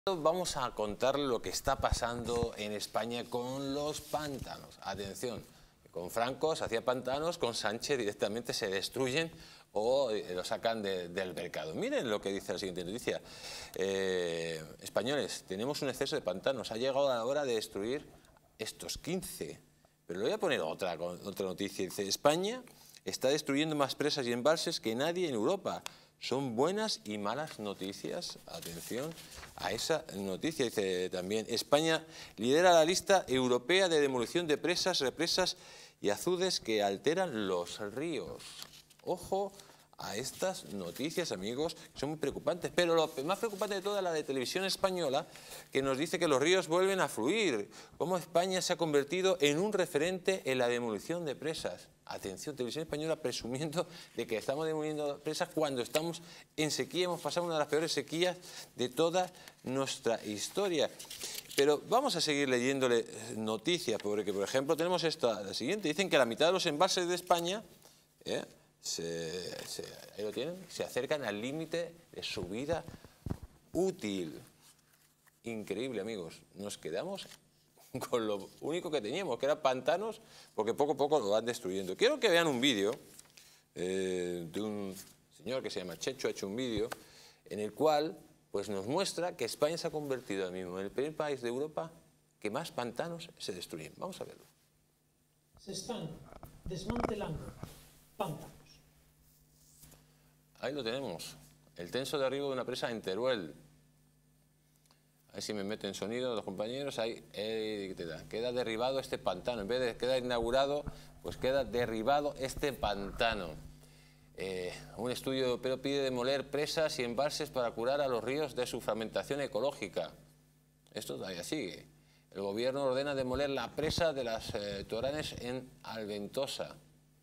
Vamos a contarle lo que está pasando en España con los pantanos. Atención, con Franco se hacía pantanos, con Sánchez directamente se destruyen o lo sacan del mercado. Miren lo que dice la siguiente noticia. Españoles, tenemos un exceso de pantanos. Ha llegado la hora de destruir estos 15. Pero le voy a poner otra noticia. Dice, España está destruyendo más presas y embalses que nadie en Europa. Son buenas y malas noticias. Atención a esa noticia. Dice también, España lidera la lista europea de demolición de presas, represas y azudes que alteran los ríos. Ojo a estas noticias, amigos, que son muy preocupantes. Pero lo más preocupante de toda es la de Televisión Española, que nos dice que los ríos vuelven a fluir. Cómo España se ha convertido en un referente en la demolición de presas. Atención, Televisión Española presumiendo de que estamos demoliendo presas cuando estamos en sequía. Hemos pasado una de las peores sequías de toda nuestra historia. Pero vamos a seguir leyéndole noticias, porque, por ejemplo, tenemos esta, la siguiente. Dicen que la mitad de los embalses de España, ahí lo tienen, se acercan al límite de su vida útil. Increíble, amigos. Nos quedamos con lo único que teníamos, que eran pantanos, porque poco a poco lo van destruyendo. Quiero que vean un vídeo de un señor que se llama Checho. Ha hecho un vídeo en el cual pues, nos muestra que España se ha convertido ahora mismo en el primer país de Europa que más pantanos se destruyen. Vamos a verlo. Se están desmantelando pantanos. Ahí lo tenemos, el tenso derribo de una presa en Teruel. A ver si me meten sonido los compañeros. Ahí queda derribado este pantano. En vez de quedar inaugurado, pues queda derribado este pantano. Un estudio europeo pide demoler presas y embalses para curar a los ríos de su fragmentación ecológica. Esto todavía sigue. El gobierno ordena demoler la presa de las Toranes en Alventosa.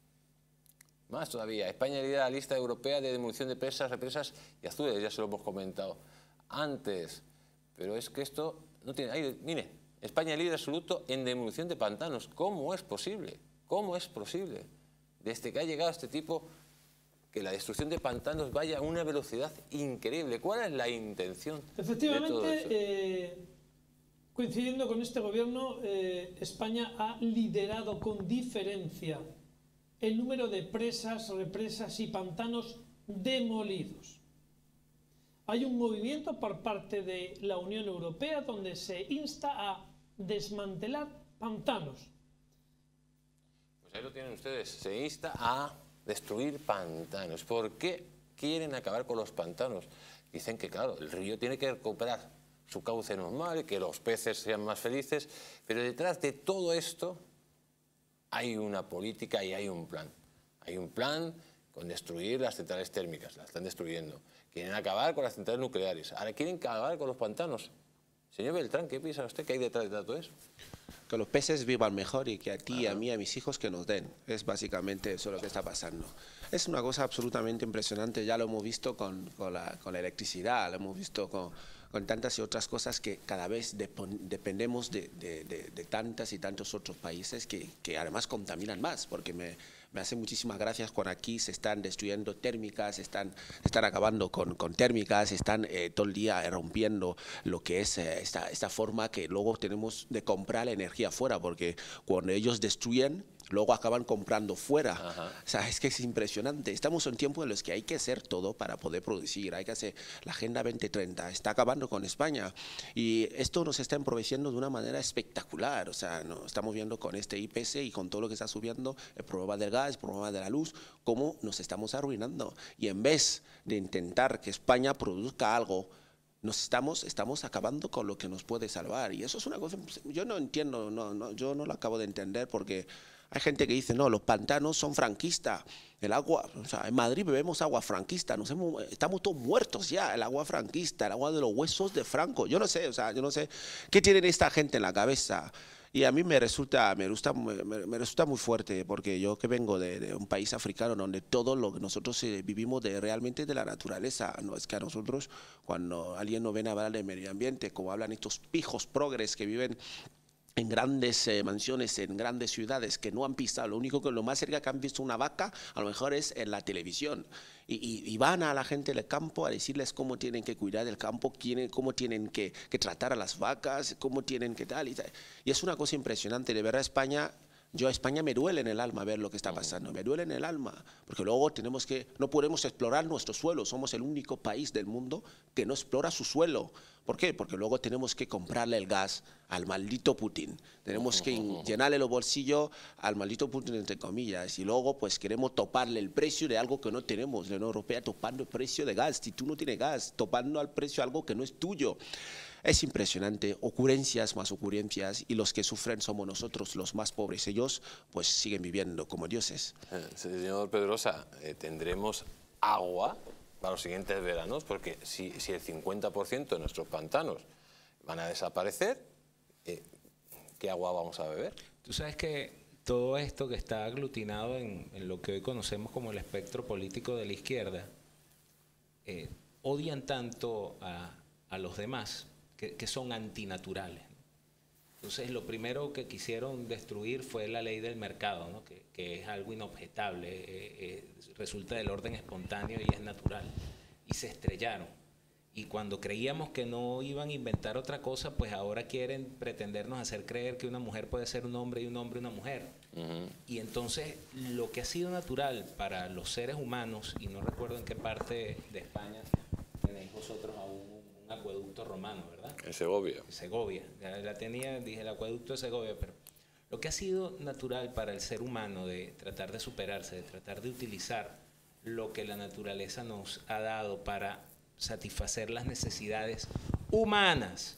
Más todavía, España lidera la lista europea de demolición de presas, represas y azudes. Ya se lo hemos comentado antes. Pero es que esto no tiene... Ahí, mire, España líder absoluto en demolición de pantanos. ¿Cómo es posible? ¿Cómo es posible? Desde que ha llegado este tipo, que la destrucción de pantanos vaya a una velocidad increíble. ¿Cuál es la intención Efectivamente, de todo eso? Coincidiendo con este gobierno, España ha liderado con diferencia el número de presas, represas y pantanos demolidos. Hay un movimiento por parte de la Unión Europea donde se insta a desmantelar pantanos. Pues ahí lo tienen ustedes, se insta a destruir pantanos. ¿Por qué quieren acabar con los pantanos? Dicen que, claro, el río tiene que recuperar su cauce normal, que los peces sean más felices, pero detrás de todo esto hay una política y hay un plan. Hay un plan con destruir las centrales térmicas, las están destruyendo. Quieren acabar con las centrales nucleares, ahora quieren acabar con los pantanos. Señor Beltrán, ¿qué piensa usted que hay detrás de todo eso? Que los peces vivan mejor y que a ti, a mí, a mis hijos que nos den. Es básicamente eso lo que está pasando. Es una cosa absolutamente impresionante, ya lo hemos visto con la electricidad, lo hemos visto con tantas y otras cosas que cada vez dependemos de tantas y tantos otros países que además contaminan más, porque me hace muchísimas gracias cuando aquí se están destruyendo térmicas, están acabando con térmicas, están todo el día rompiendo lo que es esta forma que luego tenemos de comprar la energía fuera, porque cuando ellos destruyen, luego acaban comprando fuera. Ajá. O sea, es que es impresionante. Estamos en tiempos en los que hay que hacer todo para poder producir. Hay que hacer la Agenda 2030. Está acabando con España. Y esto nos está emproveciendo de una manera espectacular. O sea, no, estamos viendo con este IPC y con todo lo que está subiendo, el problema del gas, el problema de la luz, cómo nos estamos arruinando. Y en vez de intentar que España produzca algo, estamos acabando con lo que nos puede salvar. Y eso es una cosa, yo no entiendo, yo no lo acabo de entender, porque hay gente que dice, no, los pantanos son franquistas, el agua, o sea, en Madrid bebemos agua franquista, estamos todos muertos ya, el agua franquista, el agua de los huesos de Franco. Yo no sé, o sea, yo no sé qué tienen esta gente en la cabeza. Y a mí me resulta muy fuerte, porque yo que vengo de un país africano donde todo lo que nosotros vivimos realmente de la naturaleza. No es que a nosotros, cuando alguien nos viene a hablar de medio ambiente, como hablan estos pijos progres que viven en grandes mansiones, en grandes ciudades que no han pisado. Lo más cerca que han visto una vaca a lo mejor es en la televisión. Y van a la gente del campo a decirles cómo tienen que cuidar del campo, cómo tienen que tratar a las vacas, cómo tienen que tal y tal. Y es una cosa impresionante. De verdad, España me duele en el alma ver lo que está pasando, me duele en el alma, porque luego no podemos explorar nuestro suelo, somos el único país del mundo que no explora su suelo. ¿Por qué? Porque luego tenemos que comprarle el gas al maldito Putin, tenemos que llenarle los bolsillos al maldito Putin, entre comillas, y luego pues queremos toparle el precio de algo que no tenemos. La Unión Europea topando el precio de gas, si tú no tienes gas, topando al precio algo que no es tuyo. Es impresionante, ocurrencias más ocurrencias, y los que sufren somos nosotros, los más pobres. Ellos pues siguen viviendo como dioses. Señor Pedrosa, ¿tendremos agua para los siguientes veranos? Porque si el 50% de nuestros pantanos van a desaparecer, ¿qué agua vamos a beber? Tú sabes que todo esto que está aglutinado en lo que hoy conocemos como el espectro político de la izquierda, odian tanto a los demás que son antinaturales. Entonces, lo primero que quisieron destruir fue la ley del mercado, ¿no? que es algo inobjetable, resulta del orden espontáneo y es natural. Y se estrellaron. Y cuando creíamos que no iban a inventar otra cosa, pues ahora quieren pretendernos hacer creer que una mujer puede ser un hombre y un hombre una mujer. Y entonces, lo que ha sido natural para los seres humanos, y no recuerdo en qué parte de España tenéis vosotros aún un acueducto romano, ¿verdad? En Segovia. Segovia, la tenía, dije el acueducto de Segovia, pero lo que ha sido natural para el ser humano de tratar de superarse, de tratar de utilizar lo que la naturaleza nos ha dado para satisfacer las necesidades humanas,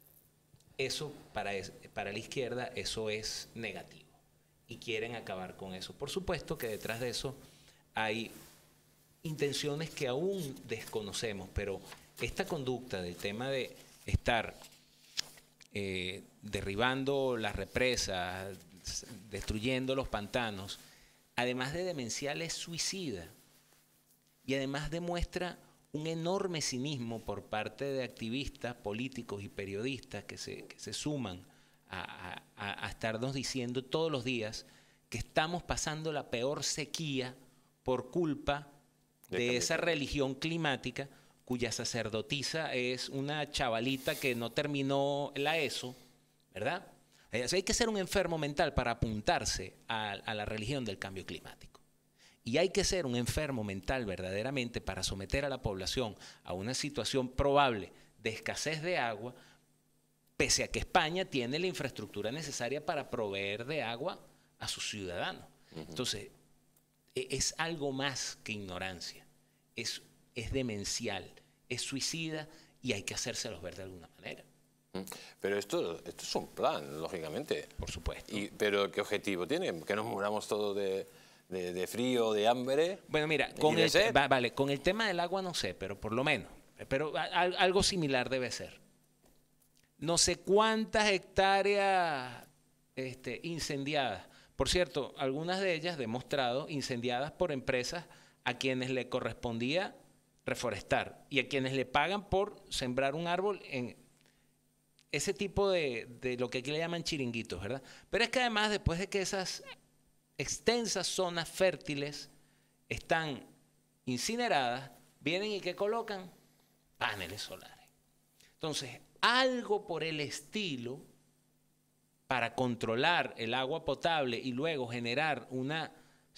eso para la izquierda eso es negativo y quieren acabar con eso. Por supuesto que detrás de eso hay intenciones que aún desconocemos, pero esta conducta del tema de estar derribando las represas, destruyendo los pantanos, además de demencial, es suicida. Y además demuestra un enorme cinismo por parte de activistas, políticos y periodistas que se suman a estarnos diciendo todos los días que estamos pasando la peor sequía por culpa de esa religión climática cuya sacerdotisa es una chavalita que no terminó la ESO, ¿verdad? O sea, hay que ser un enfermo mental para apuntarse a la religión del cambio climático. Y hay que ser un enfermo mental verdaderamente para someter a la población a una situación probable de escasez de agua, pese a que España tiene la infraestructura necesaria para proveer de agua a sus ciudadanos. Entonces, es algo más que ignorancia, es demencial, es suicida y hay que hacérselos ver de alguna manera. Pero esto es un plan, lógicamente. Por supuesto. Pero ¿qué objetivo tiene? ¿Que nos muramos todos de frío, de hambre? Bueno, mira, con el tema del agua no sé, pero por lo menos, pero algo similar debe ser. No sé cuántas hectáreas incendiadas. Por cierto, algunas de ellas demostrado incendiadas por empresas a quienes le correspondía reforestar y a quienes le pagan por sembrar un árbol en ese tipo de lo que aquí le llaman chiringuitos, ¿verdad? Pero es que además, después de que esas extensas zonas fértiles están incineradas, vienen y ¿qué colocan? Paneles solares. Entonces, algo por el estilo para controlar el agua potable y luego generar una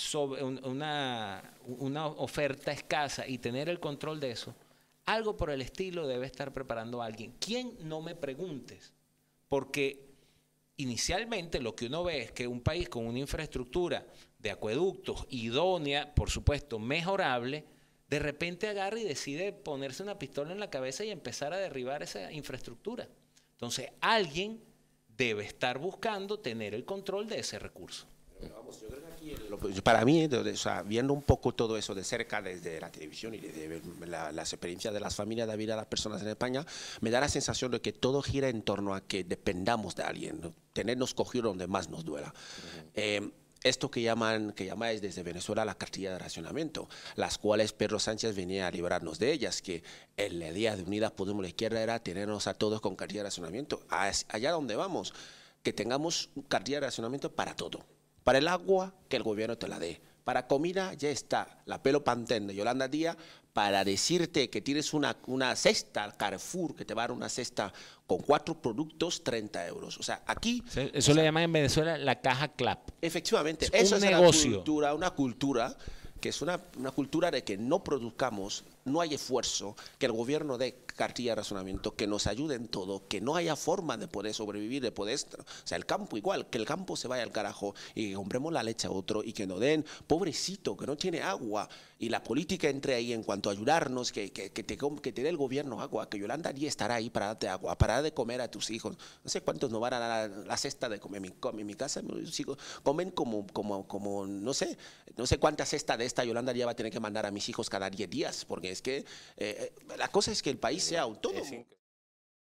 oferta escasa y tener el control de eso, algo por el estilo debe estar preparando alguien. ¿Quién? No me preguntes, porque inicialmente lo que uno ve es que un país con una infraestructura de acueductos idónea, por supuesto mejorable, de repente agarra y decide ponerse una pistola en la cabeza y empezar a derribar esa infraestructura. Entonces alguien debe estar buscando tener el control de ese recurso. Vamos, yo creo que aquí, para mí, o sea, viendo un poco todo eso de cerca desde la televisión y desde las experiencias de las familias de vida de las personas en España, me da la sensación de que todo gira en torno a que dependamos de alguien, ¿no? Tenernos cogido donde más nos duela. Esto que llamáis desde Venezuela la cartilla de racionamiento, las cuales Pedro Sánchez venía a librarnos de ellas, que el día de Unidas Podemos la Izquierda era tenernos a todos con cartilla de racionamiento. Allá donde vamos, que tengamos cartilla de racionamiento para todo. Para el agua, que el gobierno te la dé. Para comida, ya está la Pelo Pantene de Yolanda Díaz para decirte que tienes una cesta, Carrefour, que te va a dar una cesta con 4 productos, 30 euros. O sea, aquí... Eso le llaman en Venezuela la caja CLAP. Efectivamente, Es eso un es negocio. una cultura que es una cultura de que no produzcamos, no hay esfuerzo, que el gobierno dé cartilla de razonamiento, que nos ayude en todo, que no haya forma de poder sobrevivir, de poder... O sea, el campo igual, que el campo se vaya al carajo y que compremos la leche a otro y que nos den, pobrecito, que no tiene agua, y la política entre ahí en cuanto a ayudarnos, que te dé el gobierno agua, que Yolanda Díaz estará ahí para darte agua, para dar de comer a tus hijos. No sé cuántos nos van a dar la cesta de comer. En mi casa mis hijos comen como no sé cuántas cestas de esta Yolanda Díaz va a tener que mandar a mis hijos cada 10 días, porque es que la cosa es que el país sea autónomo.